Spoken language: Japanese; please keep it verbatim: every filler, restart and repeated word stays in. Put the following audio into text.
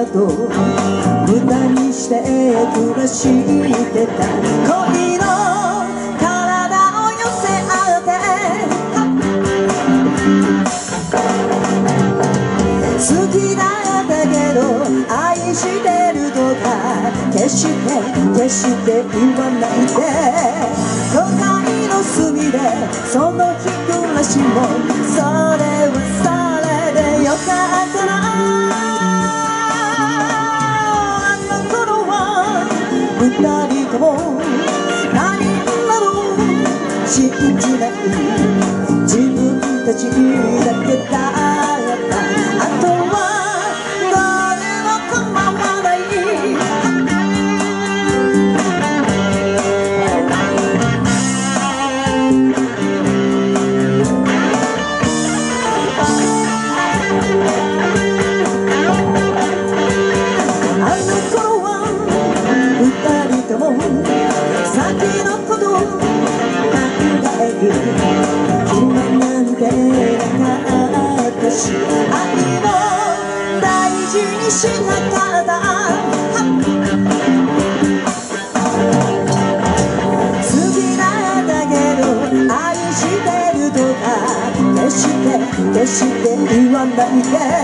など無駄にして暮らしてた恋の体を寄せ合って好きだったけど愛してるとか決して決して言わないで都会の隅でその日暮らしもそれはそれでよかったなあの頃は二人とも何なの信じない自分たちだけだったあとは先のこと考える暇なんてなかったし愛も大事にしなかった好きなんだけど愛してるとか決して決して言わないで